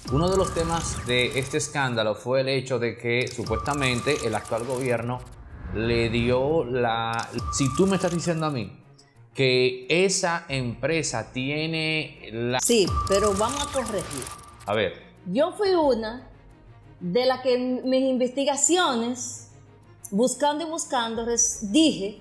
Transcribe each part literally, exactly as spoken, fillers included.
Uno de los temas de este escándalo fue el hecho de que supuestamente el actual gobierno le dio la... Si tú me estás diciendo a mí que esa empresa tiene la... Sí, pero vamos a corregir. A ver. Yo fui una de las que en mis investigaciones, buscando y buscando, dije...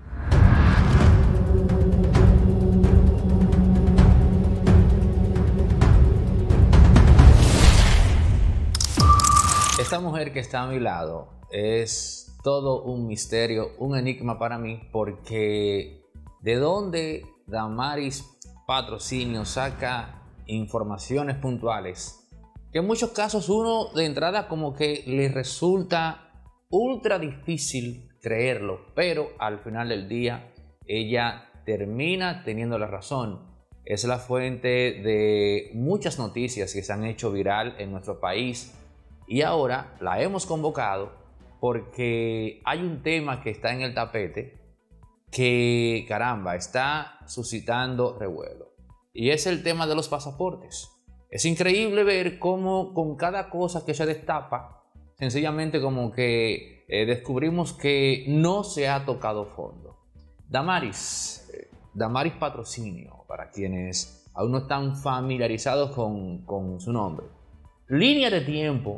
Esta mujer que está a mi lado es todo un misterio, un enigma para mí, porque ¿de dónde Damaris Patrocinio saca informaciones puntuales? Que en muchos casos uno de entrada como que le resulta ultra difícil creerlo, pero al final del día ella termina teniendo la razón. Es la fuente de muchas noticias que se han hecho viral en nuestro país. Y ahora la hemos convocado porque hay un tema que está en el tapete que, caramba, está suscitando revuelo. Y es el tema de los pasaportes. Es increíble ver cómo con cada cosa que se destapa, sencillamente como que eh, descubrimos que no se ha tocado fondo. Damaris, eh, Damaris Patrocinio, para quienes aún no están familiarizados con, con su nombre. Línea de tiempo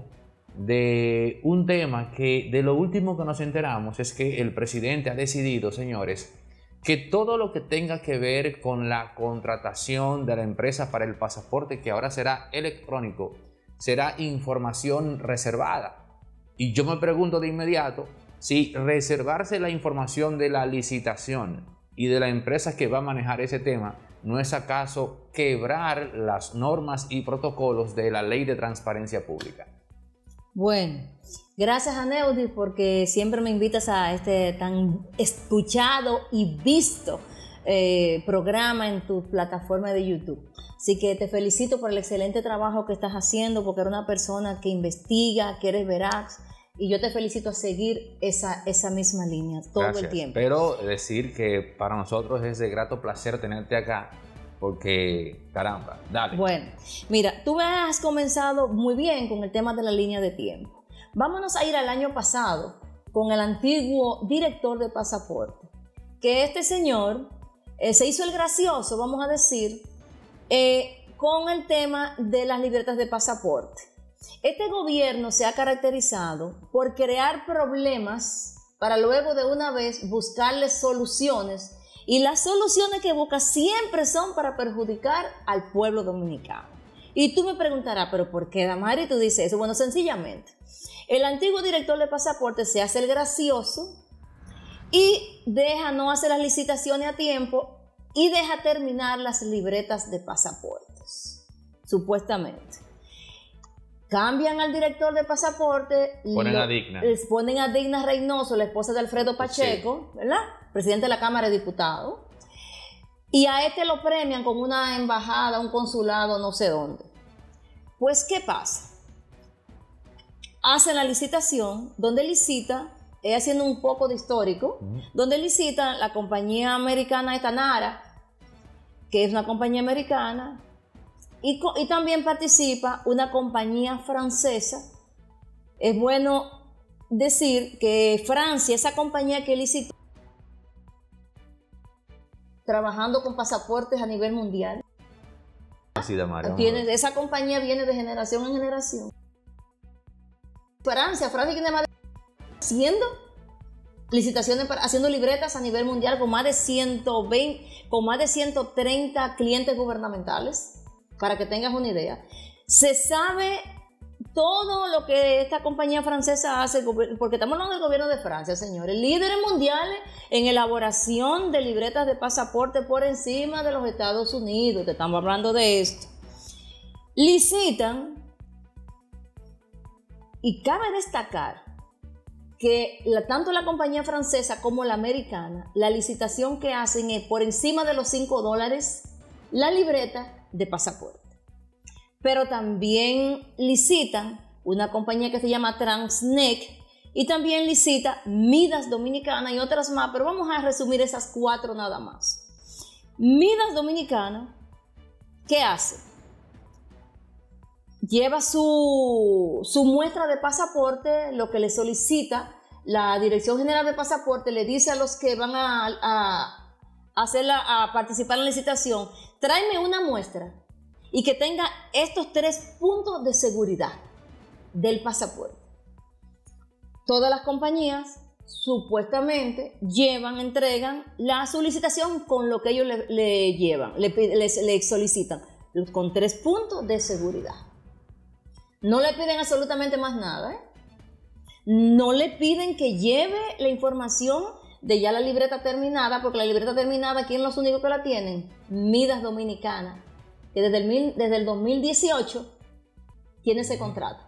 de un tema que de lo último que nos enteramos es que el presidente ha decidido, señores, que todo lo que tenga que ver con la contratación de la empresa para el pasaporte, que ahora será electrónico, será información reservada. Y yo me pregunto de inmediato si reservarse la información de la licitación y de la empresa que va a manejar ese tema no es acaso quebrar las normas y protocolos de la Ley de Transparencia Pública. Bueno, gracias a Neudi porque siempre me invitas a este tan escuchado y visto eh, programa en tu plataforma de YouTube. Así que te felicito por el excelente trabajo que estás haciendo, porque eres una persona que investiga, que eres veraz, y yo te felicito a seguir esa, esa misma línea todo Gracias. El tiempo. Pero decir que para nosotros es de grato placer tenerte acá, porque caramba, dale. Bueno, mira, tú has comenzado muy bien con el tema de la línea de tiempo. Vámonos a ir al año pasado con el antiguo director de pasaporte, que este señor eh, se hizo el gracioso, vamos a decir, eh, con el tema de las libretas de pasaporte. Este gobierno se ha caracterizado por crear problemas para luego de una vez buscarle soluciones. Y las soluciones que busca siempre son para perjudicar al pueblo dominicano. Y tú me preguntarás, ¿pero por qué, Damaris, tú dices eso? Bueno, sencillamente, el antiguo director de pasaporte se hace el gracioso y deja no hacer las licitaciones a tiempo y deja terminar las libretas de pasaportes, supuestamente. Cambian al director de pasaporte, ponen lo, a Digna. Les ponen a Digna Reynoso, la esposa de Alfredo Pacheco, sí, ¿verdad? Presidente de la Cámara de Diputados. Y a este lo premian con una embajada, un consulado, no sé dónde. Pues, ¿qué pasa? Hacen la licitación, donde licita, eh, haciendo un poco de histórico, uh-huh. donde licita la compañía americana Etanara, que es una compañía americana, Y, y también participa una compañía francesa. Es bueno decir que Francia, esa compañía que licitó, trabajando con pasaportes a nivel mundial. Así de Mario, tiene, esa compañía viene de generación en generación. Francia, Francia tiene más de haciendo licitaciones, haciendo libretas a nivel mundial con más de ciento veinte, con más de ciento treinta clientes gubernamentales. Para que tengas una idea, se sabe todo lo que esta compañía francesa hace, porque estamos hablando del gobierno de Francia, señores, líderes mundiales en elaboración de libretas de pasaporte por encima de los Estados Unidos, te estamos hablando de esto. Licitan, y cabe destacar que la, tanto la compañía francesa como la americana, la licitación que hacen es por encima de los cinco dólares la libreta de pasaporte. Pero también licitan una compañía que se llama Transnec y también licita Midas Dominicana y otras más, pero vamos a resumir esas cuatro nada más. Midas Dominicana, ¿qué hace? lleva su, su muestra de pasaporte, lo que le solicita la Dirección General de Pasaporte, le dice a los que van a, a, hacerla, a participar en la licitación, tráeme una muestra y que tenga estos tres puntos de seguridad del pasaporte. Todas las compañías supuestamente llevan, entregan la solicitación con lo que ellos le, le llevan, le, le, le solicitan, con tres puntos de seguridad. No le piden absolutamente más nada, ¿eh? No le piden que lleve la información de ya la libreta terminada, porque la libreta terminada, ¿quién los únicos que la tienen? Midas Dominicana, que desde el, mil, desde el dos mil dieciocho tiene ese contrato.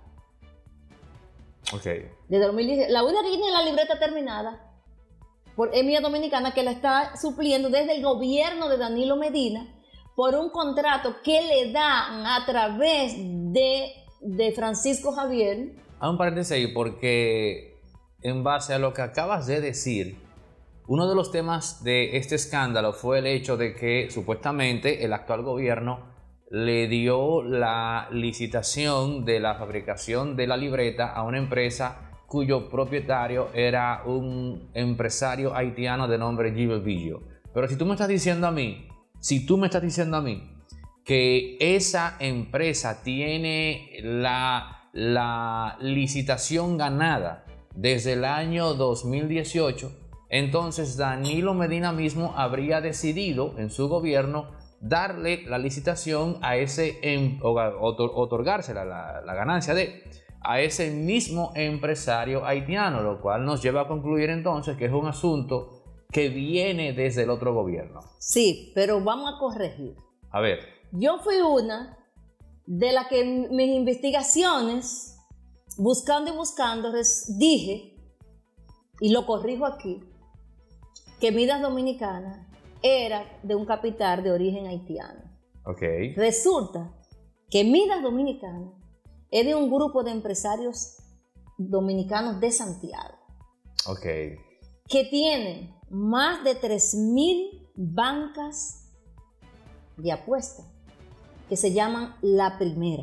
Okay. Desde dos mil dieciocho, la única que tiene la libreta terminada por es Midas Dominicana, que la está supliendo desde el gobierno de Danilo Medina por un contrato que le dan a través de, de Francisco Javier. Haz un paréntesis ahí, porque en base a lo que acabas de decir, uno de los temas de este escándalo fue el hecho de que supuestamente el actual gobierno le dio la licitación de la fabricación de la libreta a una empresa cuyo propietario era un empresario haitiano de nombre Gilbert Billo. Pero si tú me estás diciendo a mí, si tú me estás diciendo a mí que esa empresa tiene la, la licitación ganada desde el año dos mil dieciocho, entonces Danilo Medina mismo habría decidido en su gobierno darle la licitación a ese, otorgársela la, la ganancia de a ese mismo empresario haitiano, lo cual nos lleva a concluir entonces que es un asunto que viene desde el otro gobierno. Sí, pero vamos a corregir. A ver. Yo fui una de las que en mis investigaciones, buscando y buscando, dije, y lo corrijo aquí, que Midas Dominicana era de un capital de origen haitiano. Okay. Resulta que Midas Dominicana es de un grupo de empresarios dominicanos de Santiago. Okay. Que tienen más de tres mil bancas de apuestas que se llaman La Primera.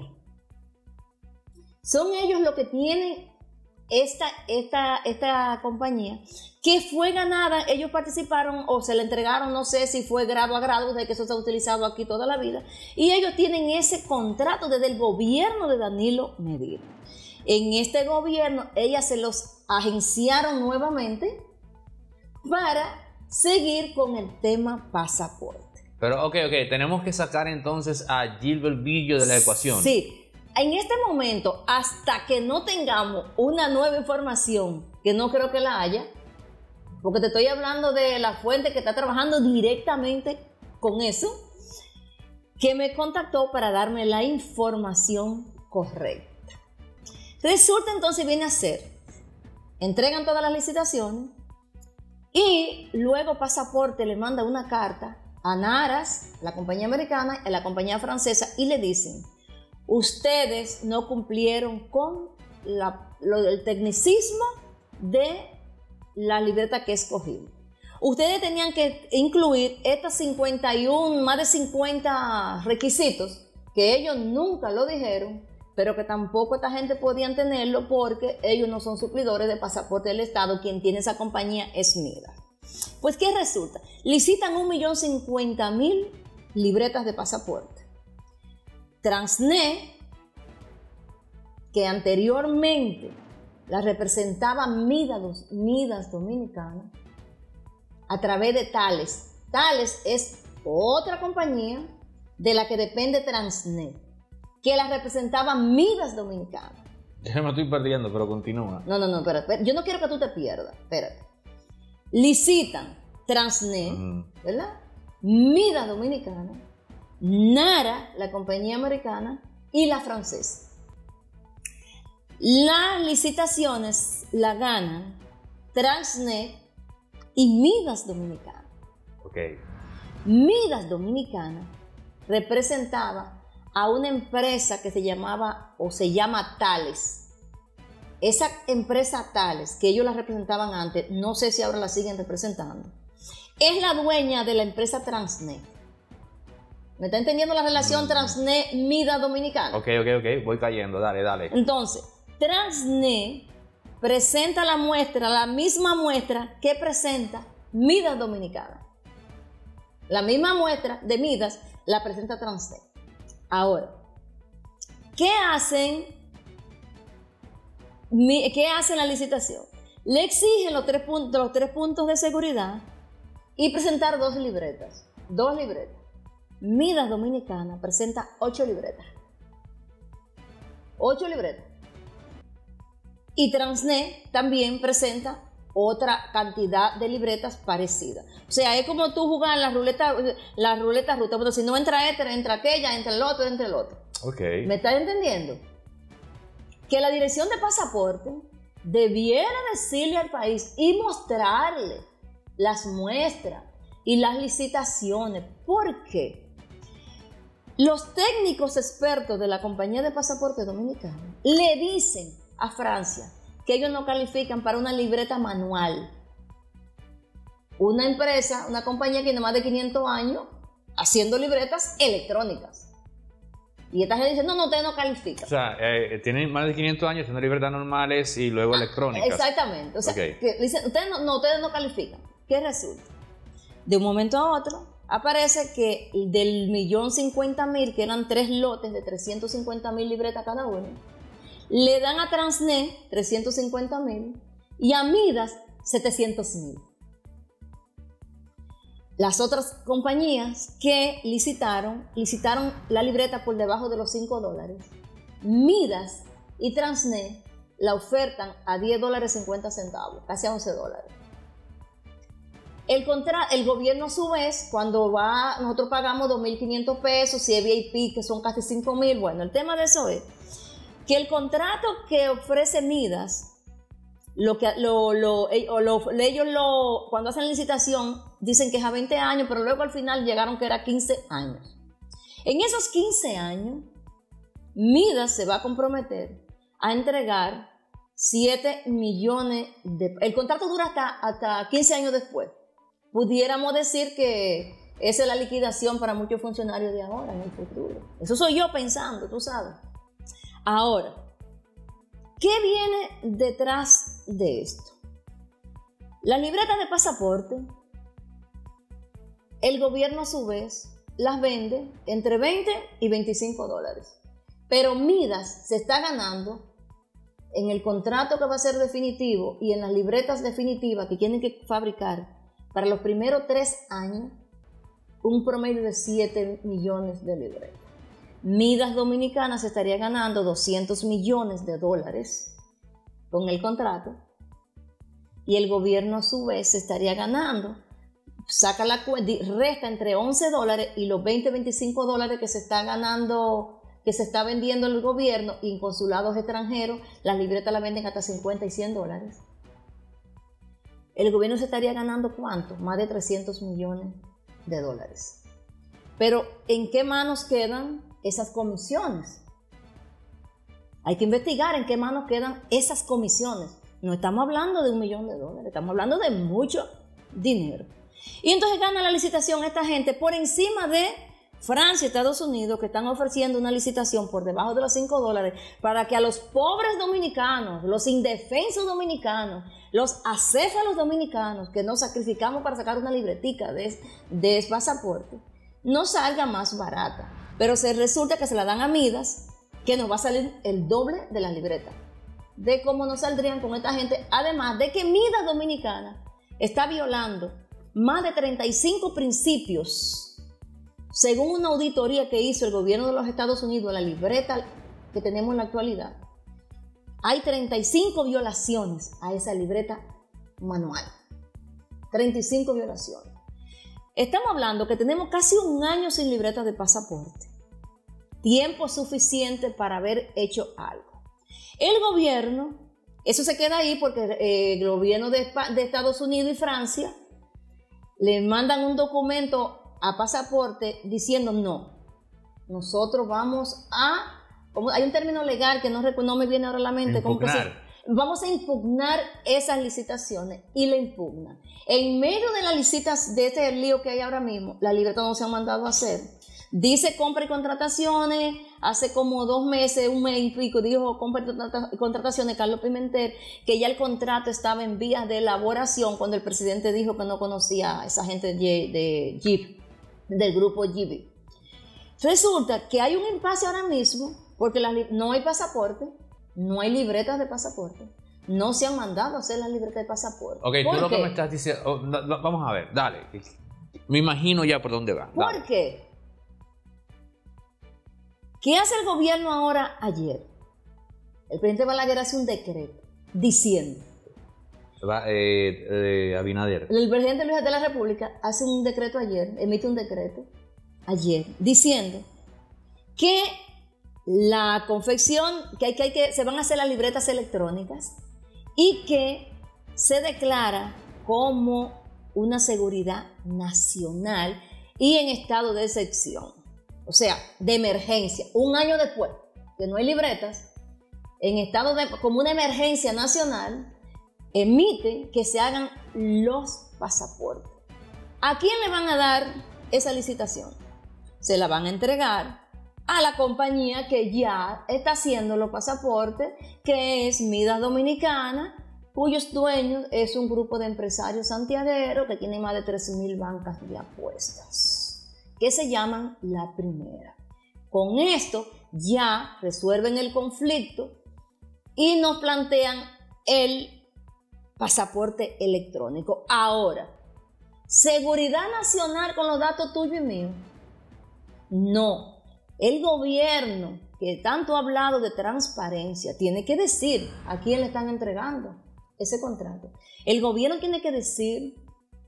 Son ellos los que tienen esta, esta, esta compañía que fue ganada, ellos participaron o se le entregaron, no sé si fue grado a grado, de que eso se ha utilizado aquí toda la vida, y ellos tienen ese contrato desde el gobierno de Danilo Medina. En este gobierno, ellas se los agenciaron nuevamente para seguir con el tema pasaporte. Pero ok, ok, tenemos que sacar entonces a Gilbert Billo de la ecuación. Sí, en este momento, hasta que no tengamos una nueva información, que no creo que la haya, porque te estoy hablando de la fuente que está trabajando directamente con eso, que me contactó para darme la información correcta. Resulta entonces viene a ser, entregan todas las licitaciones y luego Pasaporte le manda una carta a Naras, la compañía americana, y a la compañía francesa, y le dicen, ustedes no cumplieron con la, lo del tecnicismo de la libreta que escogí. Ustedes tenían que incluir estas cincuenta y uno, más de cincuenta requisitos que ellos nunca lo dijeron, pero que tampoco esta gente podían tenerlo porque ellos no son suplidores de pasaporte del Estado. Quien tiene esa compañía es Midas. Pues, ¿qué resulta? Licitan un millón cincuenta mil libretas de pasaporte. Transnet, que anteriormente la representaba Midas, Midas Dominicana, a través de Thales. Thales es otra compañía de la que depende Transnet, que la representaba Midas Dominicana. Ya me estoy perdiendo, pero continúa. No, no, no, espérate, espérate. Yo no quiero que tú te pierdas, espérate. Licitan Transnet, uh-huh. ¿verdad? Midas Dominicana, Nara, la compañía americana, y la francesa. Las licitaciones la ganan Transnet y Midas Dominicana. Okay. Midas Dominicana representaba a una empresa que se llamaba o se llama Thales. Esa empresa Thales, que ellos la representaban antes, no sé si ahora la siguen representando, es la dueña de la empresa Transnet. ¿Me está entendiendo la relación mm. Transnet-Midas Dominicana? Ok, ok, ok, voy cayendo, dale, dale. Entonces, Transnet presenta la muestra, la misma muestra que presenta Midas Dominicana. La misma muestra de Midas la presenta Transnet. Ahora, ¿qué hacen? ¿Qué hacen la licitación? Le exigen los tres puntos, los tres puntos de seguridad y presentar dos libretas. Dos libretas. Midas Dominicana presenta ocho libretas. Ocho libretas. Y Transnet también presenta otra cantidad de libretas parecidas. O sea, es como tú jugar la ruleta, la ruleta rusa. Pero si no entra este, entra aquella, entra el otro, entra el otro. Okay. ¿Me estás entendiendo? Que la dirección de pasaporte debiera decirle al país y mostrarle las muestras y las licitaciones. ¿Por qué? Los técnicos expertos de la compañía de pasaporte dominicana le dicen a Francia que ellos no califican para una libreta manual. Una empresa, una compañía que tiene más de quinientos años haciendo libretas electrónicas. Y esta gente dice, no, no, ustedes no califican. O sea, eh, tienen más de quinientos años haciendo libretas normales y luego ah, electrónicas. Exactamente. O sea, okay. que dicen, ustedes no, no, ustedes no califican. ¿Qué resulta? De un momento a otro, aparece que del millón cincuenta mil, que eran tres lotes de trescientos cincuenta mil libretas cada uno, le dan a Transnet trescientos cincuenta mil y a Midas setecientos mil. Las otras compañías que licitaron, licitaron la libreta por debajo de los cinco dólares. Midas y Transnet la ofertan a diez dólares cincuenta centavos, casi a once dólares. El, contra, el gobierno a su vez, cuando va, nosotros pagamos dos mil quinientos pesos, si es V I P que son casi cinco mil, bueno, el tema de eso es que el contrato que ofrece Midas, lo que, lo, lo, lo, ellos lo, cuando hacen la licitación dicen que es a veinte años, pero luego al final llegaron que era quince años. En esos quince años, Midas se va a comprometer a entregar siete millones de... El contrato dura hasta, hasta quince años después. Pudiéramos decir que esa es la liquidación para muchos funcionarios de ahora, en el futuro. Eso soy yo pensando, tú sabes. Ahora, ¿qué viene detrás de esto? Las libretas de pasaporte, el gobierno a su vez las vende entre veinte y veinticinco dólares. Pero Midas se está ganando en el contrato que va a ser definitivo y en las libretas definitivas que tienen que fabricar para los primeros tres años un promedio de siete millones de libretas. Midas Dominicana se estaría ganando doscientos millones de dólares con el contrato y el gobierno a su vez se estaría ganando, saca la cuenta, resta entre once dólares y los veinte, veinticinco dólares que se está ganando, que se está vendiendo el gobierno y en consulados extranjeros, las libretas las venden hasta cincuenta y cien dólares. El gobierno se estaría ganando ¿cuánto? Más de trescientos millones de dólares. Pero ¿en qué manos quedan esas comisiones? Hay que investigar en qué manos quedan esas comisiones. No estamos hablando de un millón de dólares, estamos hablando de mucho dinero. Y entonces gana la licitación esta gente por encima de Francia y Estados Unidos, que están ofreciendo una licitación por debajo de los cinco dólares para que a los pobres dominicanos, los indefensos dominicanos, los acéfalos dominicanos que nos sacrificamos para sacar una libretica de, de pasaporte, no salga más barata. Pero se resulta que se la dan a Midas, que nos va a salir el doble de la libreta. De cómo nos saldrían con esta gente. Además de que Midas Dominicana está violando más de treinta y cinco principios, según una auditoría que hizo el gobierno de los Estados Unidos, la libreta que tenemos en la actualidad. Hay treinta y cinco violaciones a esa libreta manual. treinta y cinco violaciones. Estamos hablando que tenemos casi un año sin libreta de pasaporte. Tiempo suficiente para haber hecho algo. El gobierno, eso se queda ahí porque eh, el gobierno de, de Estados Unidos y Francia le mandan un documento a pasaporte diciendo no, nosotros vamos a, como hay un término legal que no, no me viene ahora a la mente, como que se, vamos a impugnar esas licitaciones y la impugnan. En medio de las licitas, de este lío que hay ahora mismo, la libreta no se han mandado a hacer. Dice compra y contrataciones, hace como dos meses, un mes y pico, dijo compra y contrataciones Carlos Pimentel, que ya el contrato estaba en vías de elaboración cuando el presidente dijo que no conocía a esa gente de, de Jeep, del grupo Jeep. Resulta que hay un impasse ahora mismo, porque la, no hay pasaporte, no hay libretas de pasaporte, no se han mandado a hacer las libretas de pasaporte. Ok, tú lo que me estás diciendo, oh, no, no, vamos a ver, dale, me imagino ya por dónde va. ¿Por dale. qué? ¿Qué hace el gobierno ahora ayer? El presidente Balaguer hace un decreto diciendo. Va, eh, eh, Abinader. El presidente Luis de la República hace un decreto ayer, emite un decreto ayer, diciendo que la confección, que, hay, que, hay que se van a hacer las libretas electrónicas y que se declara como una seguridad nacional y en estado de excepción. O sea, de emergencia, un año después, que no hay libretas, en estado de, como una emergencia nacional, emiten que se hagan los pasaportes. ¿A quién le van a dar esa licitación? Se la van a entregar a la compañía que ya está haciendo los pasaportes, que es Midas Dominicana, cuyos dueños es un grupo de empresarios santiagueros que tiene más de tres mil bancas de apuestas, que se llaman La Primera. Con esto ya resuelven el conflicto y nos plantean el pasaporte electrónico. Ahora, ¿seguridad nacional con los datos tuyos y míos? No. El gobierno, que tanto ha hablado de transparencia, tiene que decir a quién le están entregando ese contrato. El gobierno tiene que decir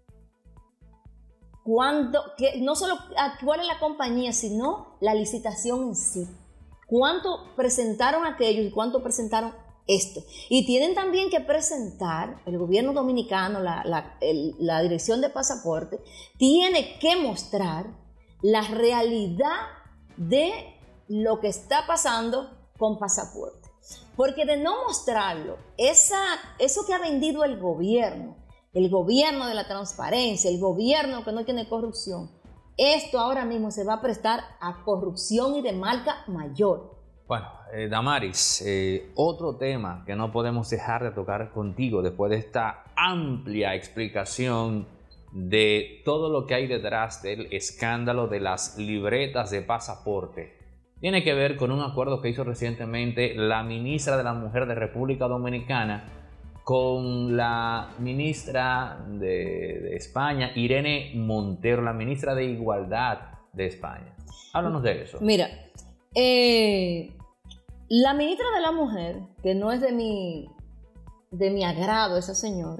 cuándo, que no solo cuál es la compañía, sino la licitación en sí. ¿Cuánto presentaron aquellos y cuánto presentaron esto? Y tienen también que presentar, el gobierno dominicano, la, la, el, la dirección de pasaporte, tiene que mostrar la realidad de lo que está pasando con pasaporte. Porque de no mostrarlo, esa, eso que ha vendido el gobierno, el gobierno de la transparencia, el gobierno que no tiene corrupción, esto ahora mismo se va a prestar a corrupción y de marca mayor. Bueno, eh, Damaris, eh, otro tema que no podemos dejar de tocar contigo después de esta amplia explicación de todo lo que hay detrás del escándalo de las libretas de pasaporte, tiene que ver con un acuerdo que hizo recientemente la ministra de la Mujer de República Dominicana con la ministra de, de España, Irene Montero, la ministra de Igualdad de España. Háblanos de eso. Mira, eh, la ministra de la Mujer, que no es de mi, de mi agrado esa señora,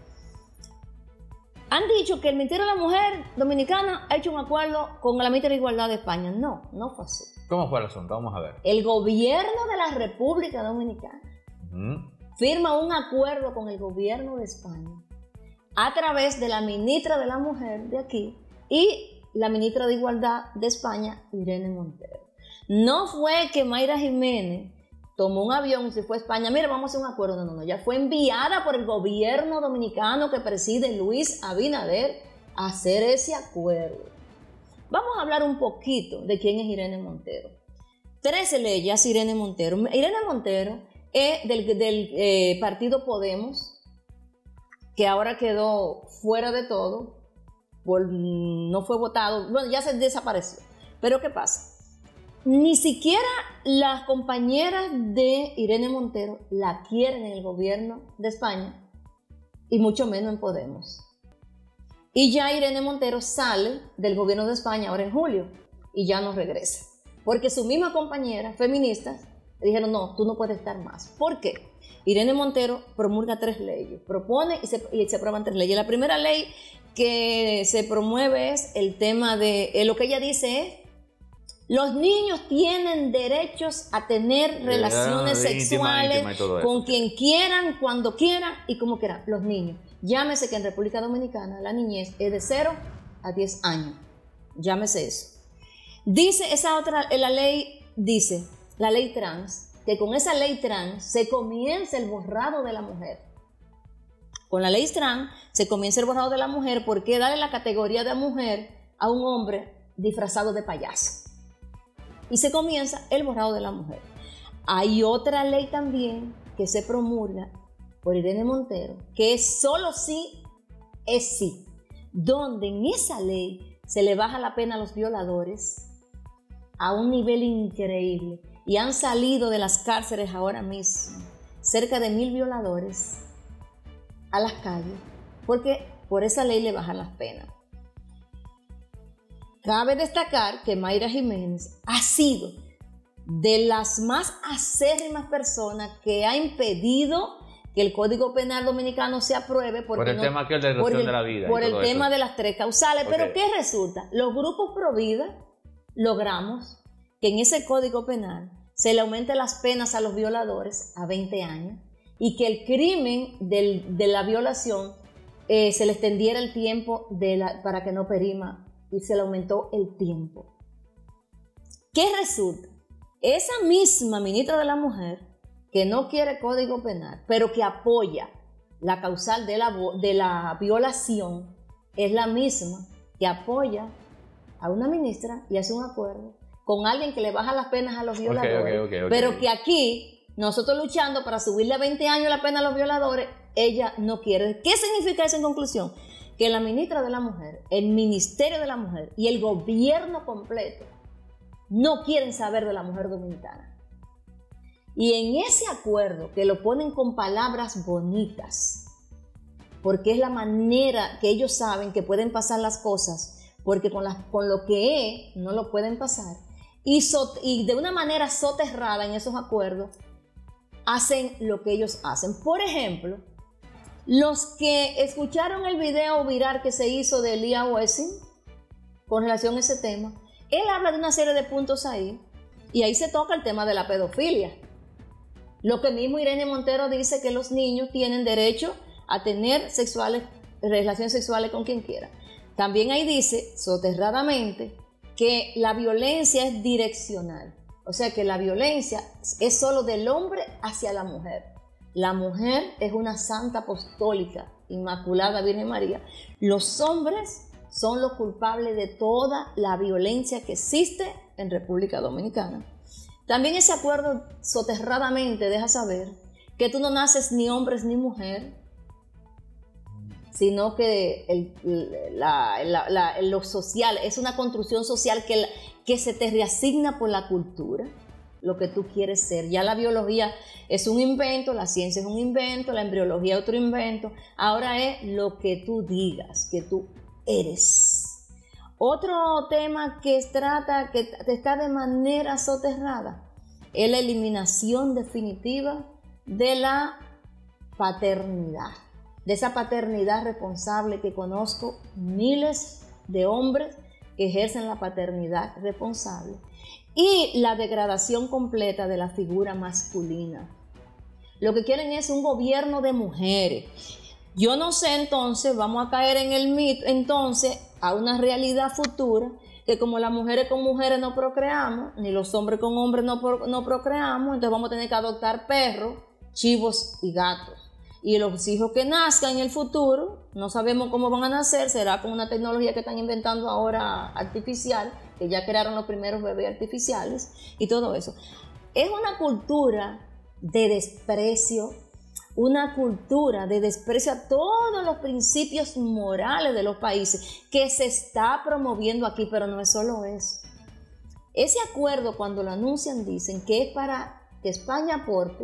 han dicho que el Ministerio de la Mujer Dominicana ha hecho un acuerdo con la ministra de Igualdad de España. No, no fue así. ¿Cómo fue el asunto? Vamos a ver. El gobierno de la República Dominicana uh-huh. firma un acuerdo con el gobierno de España a través de la ministra de la Mujer de aquí y la ministra de Igualdad de España, Irene Montero. No fue que Mayra Jiménez tomó un avión y se fue a España. Mira, vamos a hacer un acuerdo. No, no, no. Ya fue enviada por el gobierno dominicano que preside Luis Abinader a hacer ese acuerdo. Vamos a hablar un poquito de quién es Irene Montero. Trece leyes, Irene Montero. Irene Montero es del, del eh, partido Podemos, que ahora quedó fuera de todo, por, no fue votado, bueno, ya se desapareció. Pero ¿qué pasa? Ni siquiera las compañeras de Irene Montero la quieren en el gobierno de España y mucho menos en Podemos. Y ya Irene Montero sale del gobierno de España ahora en julio y ya no regresa. Porque su misma compañera, feministas, le dijeron, no, tú no puedes estar más. ¿Por qué? Irene Montero promulga tres leyes, propone y se, y se aprueban tres leyes. La primera ley que se promueve es el tema de, eh, lo que ella dice es, los niños tienen derechos a tener relaciones sexuales íntima, íntima con quien quieran, cuando quieran y como quieran. Los niños. Llámese que en República Dominicana la niñez es de cero a diez años. Llámese eso. Dice esa otra, la ley dice, la ley trans, que con esa ley trans se comienza el borrado de la mujer. Con la ley trans se comienza el borrado de la mujer porque darle la categoría de mujer a un hombre disfrazado de payaso. Y se comienza el borrado de la mujer. Hay otra ley también que se promulga por Irene Montero, que es solo sí es sí, donde en esa ley se le baja la pena a los violadores a un nivel increíble. Y han salido de las cárceles ahora mismo cerca de mil violadores a las calles, porque por esa ley le bajan las penas. Cabe destacar que Mayra Jiménez ha sido de las más acérrimas personas que ha impedido que el Código Penal Dominicano se apruebe por el no, tema que es de reducción de la vida. Por el todo tema eso. de las tres causales. Okay. Pero ¿qué resulta? Los grupos pro vida logramos que en ese Código Penal se le aumente las penas a los violadores a veinte años y que el crimen del, de la violación eh, se le extendiera el tiempo de la, para que no perima, y se le aumentó el tiempo. ¿Qué resulta? Esa misma ministra de la Mujer que no quiere Código Penal, pero que apoya la causal de la, de la violación, es la misma que apoya a una ministra y hace un acuerdo con alguien que le baja las penas a los violadores, okay, okay, okay, okay. Pero que aquí, nosotros luchando para subirle a veinte años la pena a los violadores, ella no quiere. ¿Qué significa eso en conclusión? Que la ministra de la Mujer, el Ministerio de la Mujer y el gobierno completo no quieren saber de la mujer dominicana. Y en ese acuerdo, que lo ponen con palabras bonitas, porque es la manera que ellos saben que pueden pasar las cosas, porque con, las, con lo que es, no lo pueden pasar, y, so, y de una manera soterrada en esos acuerdos, hacen lo que ellos hacen. Por ejemplo, los que escucharon el video viral que se hizo de Elia Wessing con relación a ese tema, él habla de una serie de puntos ahí, y ahí se toca el tema de la pedofilia. Lo que mismo Irene Montero dice, que los niños tienen derecho a tener sexuales, relaciones sexuales con quien quiera. También ahí dice, soterradamente, que la violencia es direccional. O sea, que la violencia es solo del hombre hacia la mujer. La mujer es una santa apostólica, inmaculada Virgen María. Los hombres son los culpables de toda la violencia que existe en República Dominicana. También ese acuerdo soterradamente deja saber que tú no naces ni hombre ni mujer, sino que el, la, la, la, lo social es una construcción social que, que se te reasigna por la cultura, lo que tú quieres ser. Ya la biología es un invento, la ciencia es un invento, la embriología es otro invento. Ahora es lo que tú digas, que tú eres. Otro tema que trata, que está de manera soterrada, es la eliminación definitiva de la paternidad, de esa paternidad responsable que conozco miles de hombres que ejercen la paternidad responsable, y la degradación completa de la figura masculina. Lo que quieren es un gobierno de mujeres. Yo no sé, entonces vamos a caer en el mito, entonces a una realidad futura, que como las mujeres con mujeres no procreamos, ni los hombres con hombres no, pro, no procreamos, entonces vamos a tener que adoptar perros, chivos y gatos. Y los hijos que nazcan en el futuro, no sabemos cómo van a nacer, será con una tecnología que están inventando ahora artificial, que ya crearon los primeros bebés artificiales y todo eso. Es una cultura de desprecio, una cultura de desprecio a todos los principios morales de los países que se está promoviendo aquí, pero no es solo eso. Ese acuerdo, cuando lo anuncian, dicen que es para que España aporte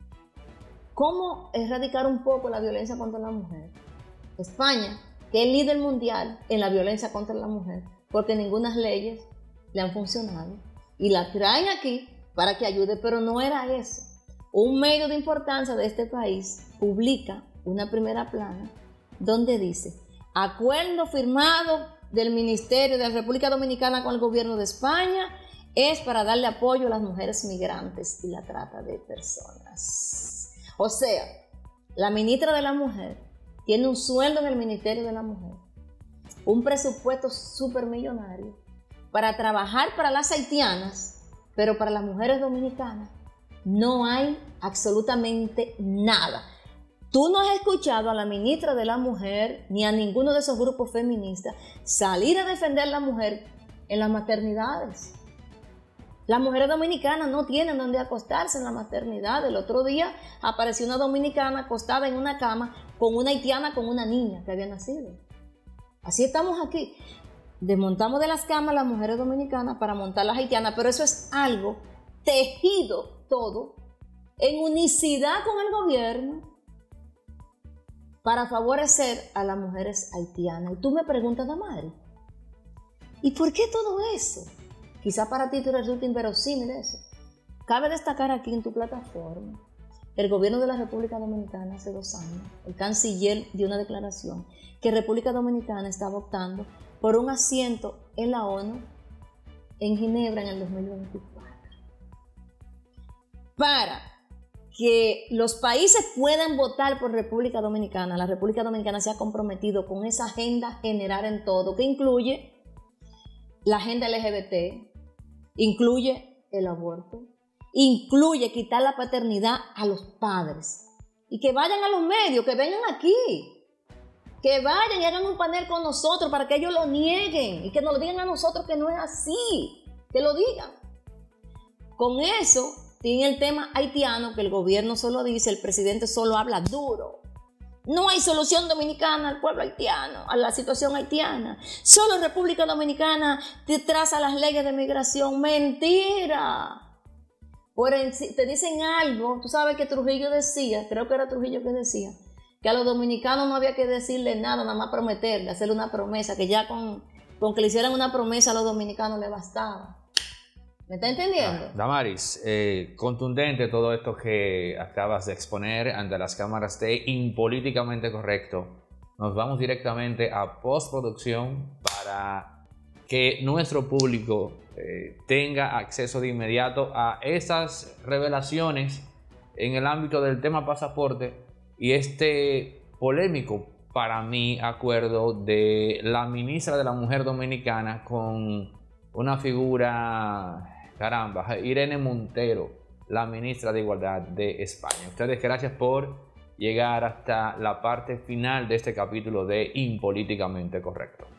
cómo erradicar un poco la violencia contra la mujer. España, que es líder mundial en la violencia contra la mujer, porque ninguna leyes le han funcionado, y la traen aquí para que ayude, pero no era eso. Un medio de importancia de este país publica una primera plana donde dice: acuerdo firmado del Ministerio de la República Dominicana con el gobierno de España es para darle apoyo a las mujeres migrantes y la trata de personas. O sea, la ministra de la Mujer tiene un sueldo en el Ministerio de la Mujer, un presupuesto supermillonario para trabajar para las haitianas, pero para las mujeres dominicanas no hay absolutamente nada. Tú no has escuchado a la ministra de la Mujer ni a ninguno de esos grupos feministas salir a defender a la mujer en las maternidades. Las mujeres dominicanas no tienen donde acostarse en la maternidad. El otro día apareció una dominicana acostada en una cama con una haitiana con una niña que había nacido. Así estamos aquí. Desmontamos de las camas las mujeres dominicanas para montar las haitianas, pero eso es algo tejido todo en unicidad con el gobierno para favorecer a las mujeres haitianas. Y tú me preguntas, Damaris, ¿y por qué todo eso? Quizá para ti te resulta inverosímil eso. Cabe destacar aquí en tu plataforma, el gobierno de la República Dominicana hace dos años, el canciller dio una declaración que República Dominicana estaba optando por un asiento en la ONU en Ginebra en el dos mil veinticuatro. Para que los países puedan votar por República Dominicana, la República Dominicana se ha comprometido con esa agenda general en todo, que incluye la agenda L G B T, incluye el aborto, incluye quitar la paternidad a los padres. Y que vayan a los medios, que vengan aquí, que vayan y hagan un panel con nosotros para que ellos lo nieguen y que nos lo digan a nosotros que no es así, que lo digan. Con eso, tiene el tema haitiano, que el gobierno solo dice, el presidente solo habla duro. No hay solución dominicana al pueblo haitiano, a la situación haitiana. Solo República Dominicana te traza las leyes de migración. Mentira. Por en, te dicen algo. Tú sabes que Trujillo decía, creo que era Trujillo que decía, que a los dominicanos no había que decirle nada, nada más prometerle, hacerle una promesa, que ya con, con que le hicieran una promesa a los dominicanos le bastaba. ¿Me está entendiendo? Ah, Damaris, eh, contundente todo esto que acabas de exponer ante las cámaras de Impolíticamente Correcto. Nos vamos directamente a postproducción para que nuestro público eh, tenga acceso de inmediato a estas revelaciones en el ámbito del tema pasaporte y este polémico para mí acuerdo de la ministra de la Mujer Dominicana con una figura... Caramba, Irene Montero, la ministra de Igualdad de España. Ustedes, gracias por llegar hasta la parte final de este capítulo de Impolíticamente Correcto.